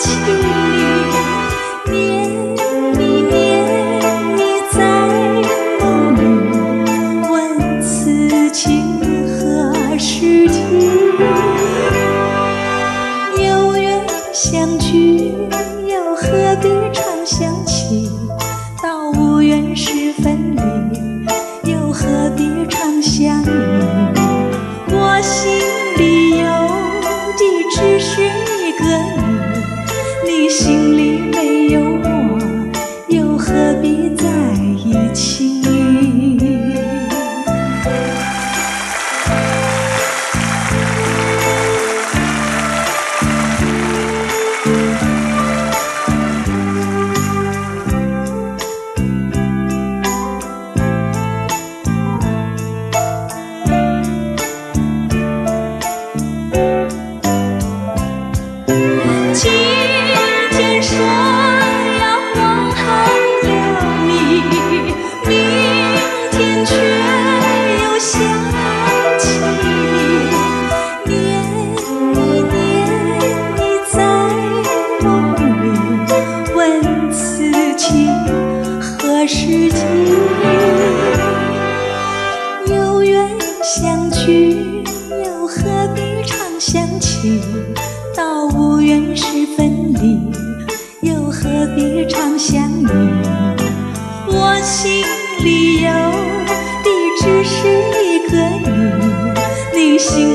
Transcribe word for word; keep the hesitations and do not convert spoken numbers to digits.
起，念你念你在梦里，问此情何时尽？有缘相聚，又何必常想起？到无缘时分离，又何必常相依？我心里有的只是一个你，你心里没有我，又何必在一起？今天说要往后留意，明天却又想起你，念一念你在梦里，问此情何时尽？有缘相聚，又何必常想起？到无缘时分离，又何必常相依？我心里有的只是一个你，你心